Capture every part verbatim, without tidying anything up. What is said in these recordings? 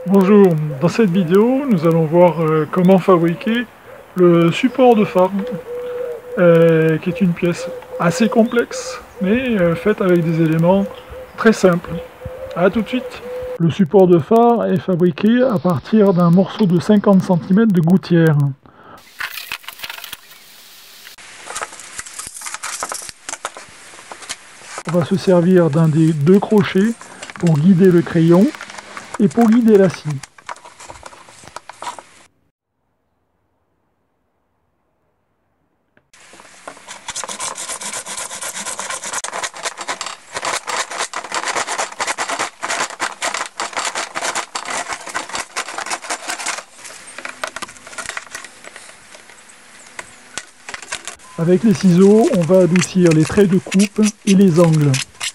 Bonjour, dans cette vidéo nous allons voir euh, comment fabriquer le support de phare, euh, qui est une pièce assez complexe mais euh, faite avec des éléments très simples. A tout de suite. Le support de phare est fabriqué à partir d'un morceau de cinquante centimètres de gouttière. On va se servir d'un des deux crochets pour guider le crayon et pour guider la scie. Avec les ciseaux, on va adoucir les traits de coupe et les angles.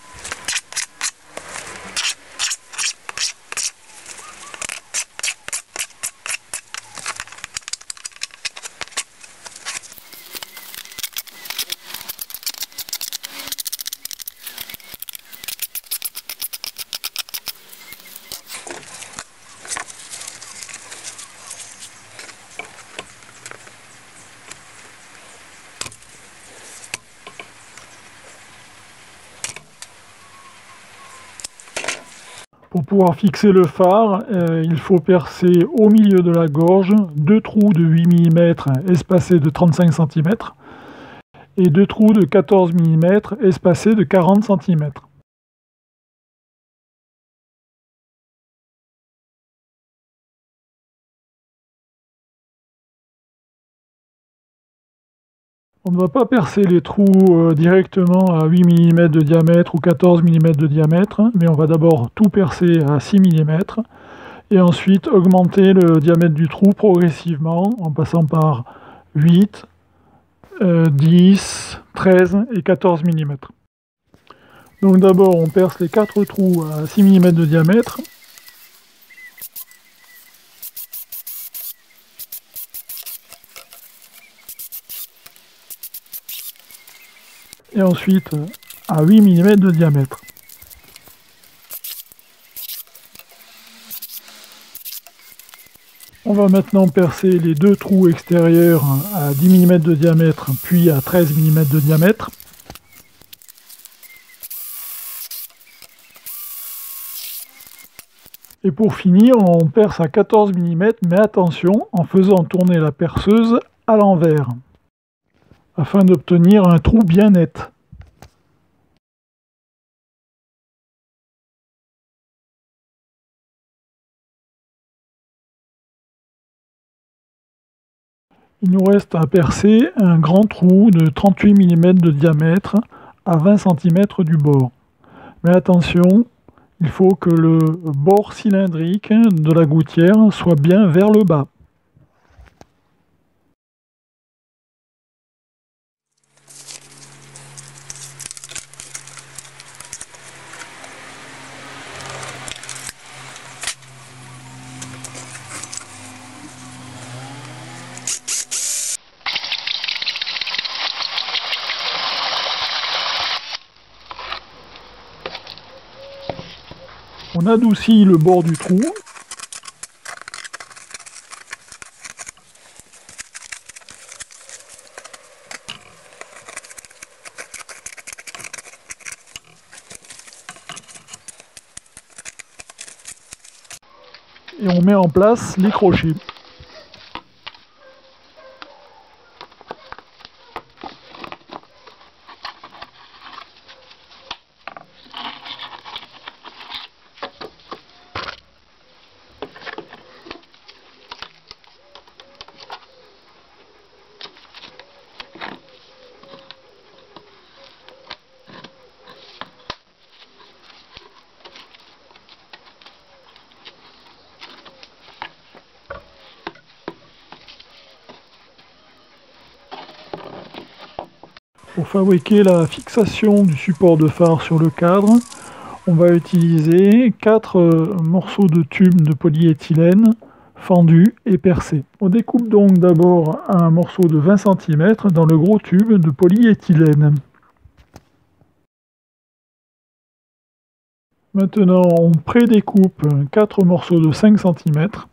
Pour pouvoir fixer le phare, euh, il faut percer au milieu de la gorge deux trous de huit millimètres espacés de trente-cinq centimètres et deux trous de quatorze millimètres espacés de quarante centimètres. On ne va pas percer les trous euh, directement à huit millimètres de diamètre ou quatorze millimètres de diamètre, mais on va d'abord tout percer à six millimètres et ensuite augmenter le diamètre du trou progressivement en passant par huit, euh, dix, treize et quatorze millimètres. Donc d'abord on perce les quatre trous à six millimètres de diamètre. Et ensuite à huit millimètres de diamètre. On va maintenant percer les deux trous extérieurs à dix millimètres de diamètre, puis à treize millimètres de diamètre. Et pour finir, on perce à quatorze millimètres, mais attention, en faisant tourner la perceuse à l'envers, afin d'obtenir un trou bien net. Il nous reste à percer un grand trou de trente-huit millimètres de diamètre à vingt centimètres du bord. Mais attention, il faut que le bord cylindrique de la gouttière soit bien vers le bas. On adoucit le bord du trou. Et on met en place les crochets. Pour fabriquer la fixation du support de phare sur le cadre, on va utiliser quatre morceaux de tube de polyéthylène fendus et percés. On découpe donc d'abord un morceau de vingt centimètres dans le gros tube de polyéthylène. Maintenant, on prédécoupe quatre morceaux de cinq centimètres.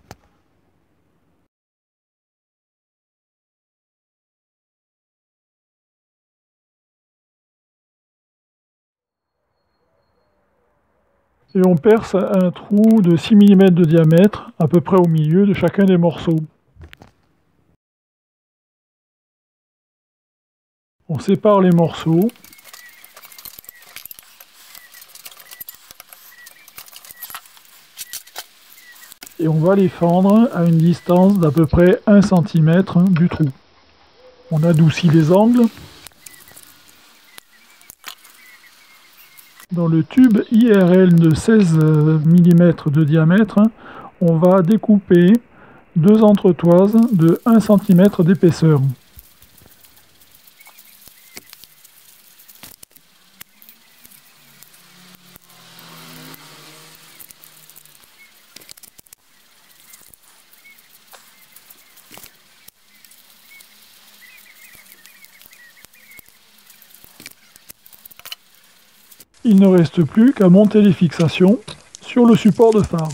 Et on perce un trou de six millimètres de diamètre, à peu près au milieu de chacun des morceaux. On sépare les morceaux. Et on va les fendre à une distance d'à peu près un centimètre du trou. On adoucit les angles. Dans le tube I R L de seize millimètres de diamètre, on va découper deux entretoises de un centimètre d'épaisseur. Il ne reste plus qu'à monter les fixations sur le support de phare.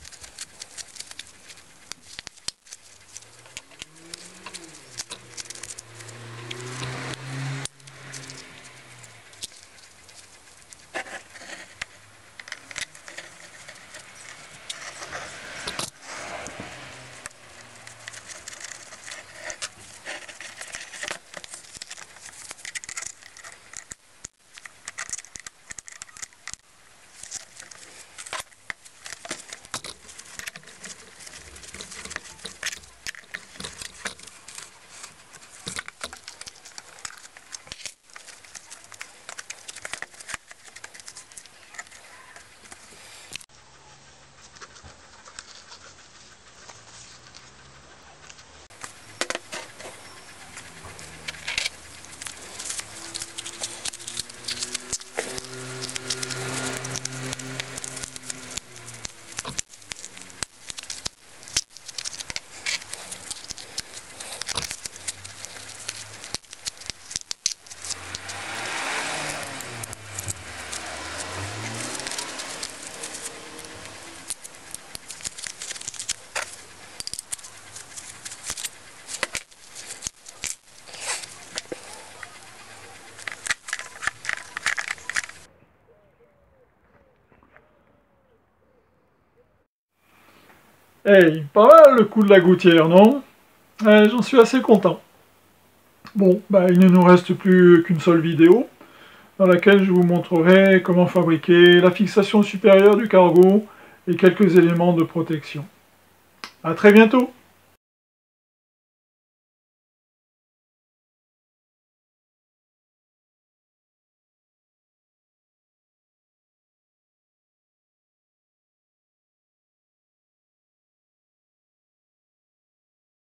Hey, pas mal le coup de la gouttière, non? Ouais, j'en suis assez content. Bon, bah, il ne nous reste plus qu'une seule vidéo, dans laquelle je vous montrerai comment fabriquer la fixation supérieure du cargo et quelques éléments de protection. A très bientôt!